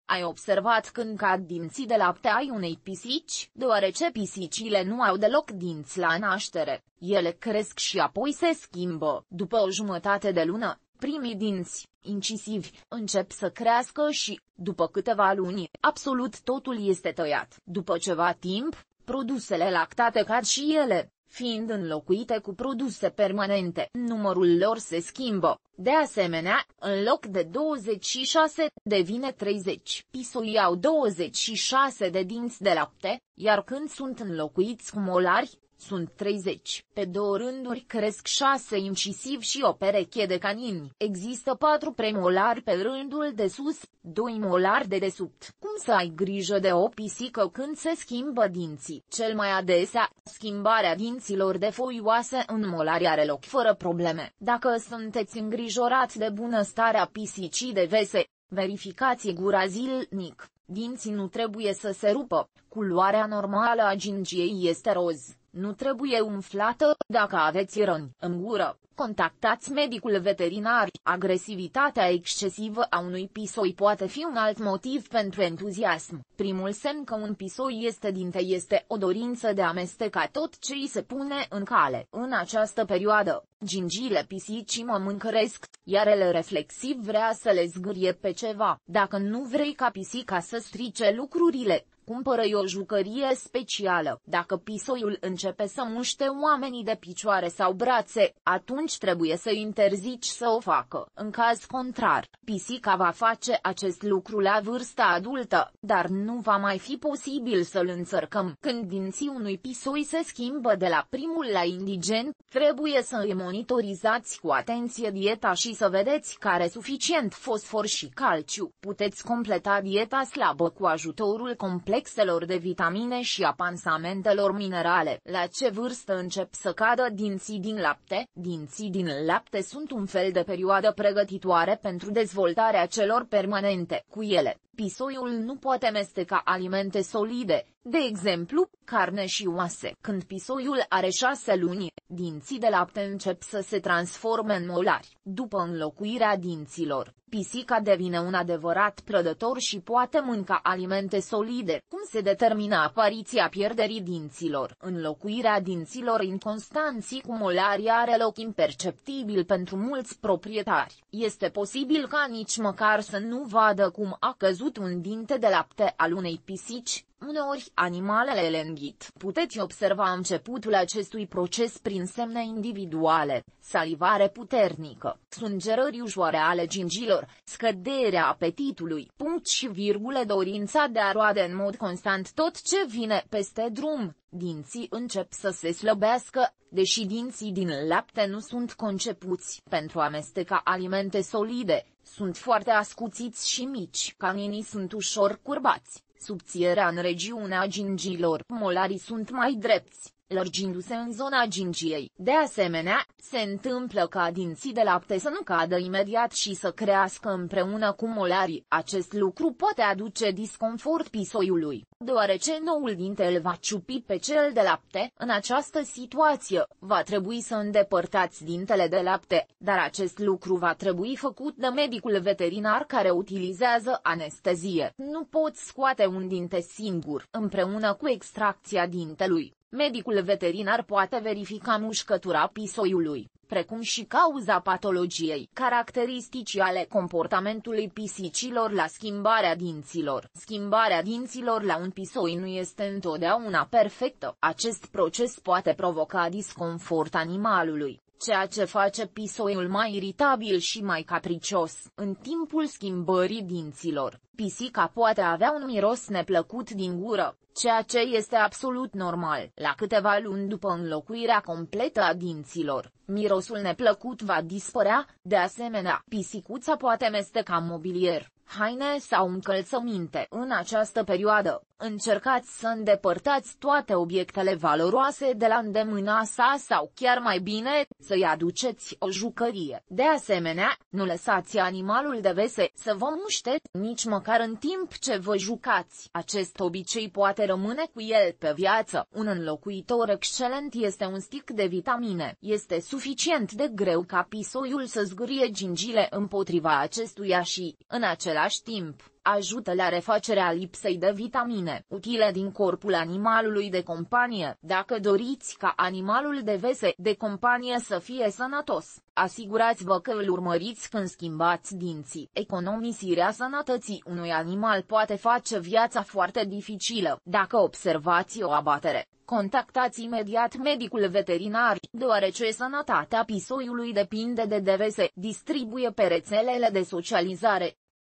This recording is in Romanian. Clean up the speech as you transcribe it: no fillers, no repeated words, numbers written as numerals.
Ai observat când cad dinții de lapte ai unei pisici? Deoarece pisicile nu au deloc dinți la naștere, ele cresc și apoi se schimbă. După o jumătate de lună, primii dinți, incisivi, încep să crească și, după câteva luni, absolut totul este tăiat. După ceva timp, produsele lactate cad și ele, fiind înlocuite cu produse permanente. Numărul lor se schimbă. De asemenea, în loc de 26, devine 30. Pisoii au 26 de dinți de lapte, iar când sunt înlocuiți cu molari, sunt 30. Pe două rânduri cresc 6 incisivi și o pereche de canini. Există 4 premolari pe rândul de sus, 2 molari de desubt. Cum să ai grijă de o pisică când se schimbă dinții? Cel mai adesea, schimbarea dinților de foioase în molari are loc fără probleme. Dacă sunteți îngrijorați de bunăstarea pisicii de vese, verificați gura zilnic. Dinții nu trebuie să se rupă, culoarea normală a gingiei este roz. Nu trebuie umflată. Dacă aveți răni în gură, contactați medicul veterinar. Agresivitatea excesivă a unui pisoi poate fi un alt motiv pentru entuziasm. Primul semn că un pisoi este dinte este o dorință de a amesteca tot ce îi se pune în cale. În această perioadă, gingiile pisicii mămâncăresc, iar ele reflexiv vrea să le zgârie pe ceva. Dacă nu vrei ca pisica să strice lucrurile, cumpără-i o jucărie specială. Dacă pisoiul începe să muște oamenii de picioare sau brațe, atunci trebuie să interzici să o facă. În caz contrar, pisica va face acest lucru la vârsta adultă, dar nu va mai fi posibil să-l înțărcăm. Când dinții unui pisoi se schimbă de la primul la indigen, trebuie să îi monitorizați cu atenție dieta și să vedeți că are suficient fosfor și calciu. Puteți completa dieta slabă cu ajutorul complexelor de vitamine și a pansamentelor minerale. La ce vârstă încep să cadă dinții din lapte? Dinții din lapte sunt un fel de perioadă pregătitoare pentru dezvoltarea celor permanente. Cu ele, pisoiul nu poate mesteca alimente solide, de exemplu, carne și oase. Când pisoiul are 6 luni, dinții de lapte încep să se transforme în molari. După înlocuirea dinților, pisica devine un adevărat prădător și poate mânca alimente solide. Cum se determină apariția pierderii dinților? Înlocuirea dinților inconstanți cu molari are loc imperceptibil pentru mulți proprietari. Este posibil ca nici măcar să nu vadă cum a căzut un dinte de lapte al unei pisici. Uneori, animalele le înghit. Puteți observa începutul acestui proces prin semne individuale: salivare puternică, sângerări ușoare ale gingilor, scăderea apetitului, punct și virgule, dorința de a roade în mod constant tot ce vine peste drum. Dinții încep să se slăbească, deși dinții din lapte nu sunt concepuți pentru a amesteca alimente solide, sunt foarte ascuțiți și mici. Caninii sunt ușor curbați. Subțierea în regiunea gingilor. Molarii sunt mai drepți, lărgindu-se în zona gingiei. De asemenea, se întâmplă ca dinții de lapte să nu cadă imediat și să crească împreună cu molarii. Acest lucru poate aduce disconfort pisoiului, deoarece noul dinte îl va ciupi pe cel de lapte. În această situație, va trebui să îndepărtați dintele de lapte, dar acest lucru va trebui făcut de medicul veterinar care utilizează anestezie. Nu poți scoate un dinte singur. Împreună cu extracția dintelui, medicul veterinar poate verifica mușcătura pisoiului, precum și cauza patologiei. Caracteristici ale comportamentului pisicilor la schimbarea dinților. Schimbarea dinților la un pisoi nu este întotdeauna perfectă. Acest proces poate provoca disconfort animalului, ceea ce face pisoiul mai iritabil și mai capricios. În timpul schimbării dinților, pisica poate avea un miros neplăcut din gură, ceea ce este absolut normal. La câteva luni după înlocuirea completă a dinților, mirosul neplăcut va dispărea. De asemenea, pisicuța poate mesteca mobilier, haine sau încălțăminte. În această perioadă, încercați să îndepărtați toate obiectele valoroase de la îndemâna sa sau, chiar mai bine, să-i aduceți o jucărie. De asemenea, nu lăsați animalul de vese să vă muște, nici măcar în timp ce vă jucați. Acest obicei poate rămâne cu el pe viață. Un înlocuitor excelent este un stick de vitamine. Este suficient de greu ca pisoiul să zgârie gingile împotriva acestuia și, în același timp, Ajută la refacerea lipsei de vitamine utile din corpul animalului de companie. Dacă doriți ca animalul de companie să fie sănătos, asigurați-vă că îl urmăriți când schimbați dinții. Economisirea sănătății unui animal poate face viața foarte dificilă. Dacă observați o abatere, contactați imediat medicul veterinar, deoarece sănătatea pisoiului depinde de DVS. Distribuie pe rețelele de socializare.